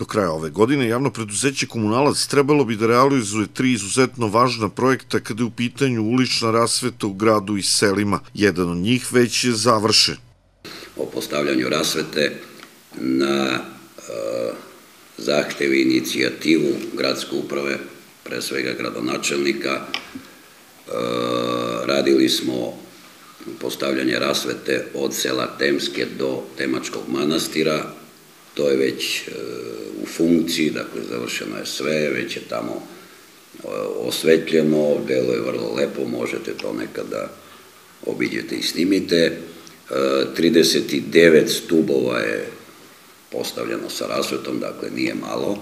Do kraja ove godine javno preduzeće Komunalac trebalo bi da realizuje 3 izuzetno važna projekta kada je u pitanju ulična rasveta u gradu i selima. Jedan od njih već je završen. O postavljanju rasvete na zahtev i inicijativu gradske uprave, pre svega gradonačelnika, radili smo postavljanje rasvete od sela Temske do Temačkog manastira. To je već u funkciji, dakle završeno je sve, već je tamo osvetljeno, delo je vrlo lepo, možete to nekada obiđete i snimite. 39 stubova je postavljeno sa rasvetom, dakle nije malo.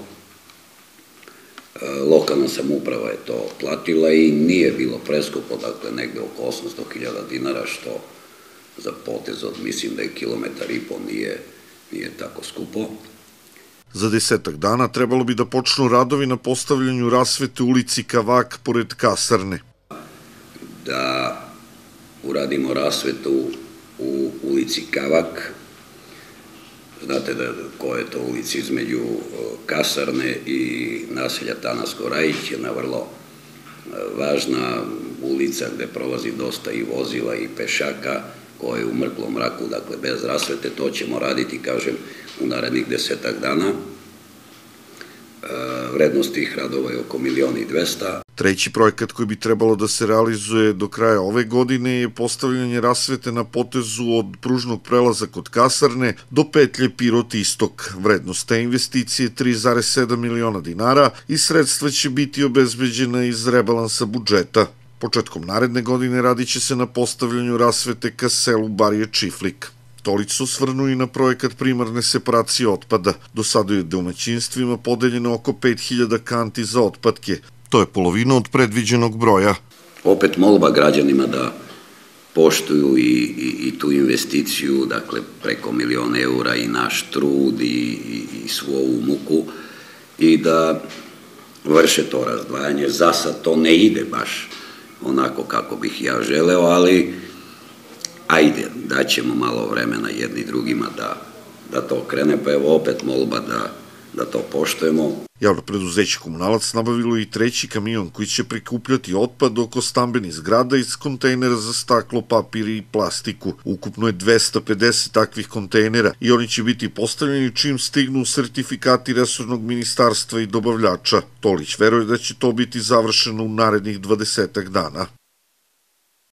Lokalna samouprava je to platila i nije bilo preskupo, dakle negde oko 800.000 dinara, što za potez od, mislim da je 1,5 kilometar nije tako skupo. Za 10 dana trebalo bi da počnu radovi na postavljanju rasvete u ulici Kavak pored kasarne. Da uradimo rasvetu u ulici Kavak, znate koja je to ulica između kasarne i naselja Tanasko Rajić, jedna vrlo važna ulica gde prolazi dosta i vozila i pešaka, koja je u mrklom mraku, dakle bez rasvete. To ćemo raditi, kažem, u narednih 10 dana. Vrednost tih radova je oko 1.200.000. Treći projekat koji bi trebalo da se realizuje do kraja ove godine je postavljanje rasvete na potezu od pružnog prelaza kod kasarne do petlje Pirot-Istok. Vrednost te investicije je 3,7 miliona dinara i sredstva će biti obezbeđena iz rebalansa budžeta. Početkom naredne godine radit će se na postavljanju rasvete ka selu Barije Čiflik. Tolić se osvrnuo i na projekat primarne separacije otpada. Do sada je domaćinstvima podeljeno oko 5.000 kanti za otpadke. To je polovina od predviđenog broja. Opet molba građanima da poštuju i tu investiciju, dakle preko 1.000.000 eura i naš trud i svu ovu muku i da vrše to razdvajanje. Za sad to ne ide baš onako kako bih ja želeo, ali ajde, daćemo malo vremena jedni drugima da to krene, pa evo opet molba da to poštujemo. Javno preduzeće Komunalac nabavilo i treći kamion koji će prikupljati otpad oko stambenih zgrada iz kontejnera za staklo, papir i plastiku. Ukupno je 250 takvih kontejnera i oni će biti postavljeni čim stignu sertifikati resornog ministarstva i dobavljača. Tolić veruje da će to biti završeno u narednih 20 dana.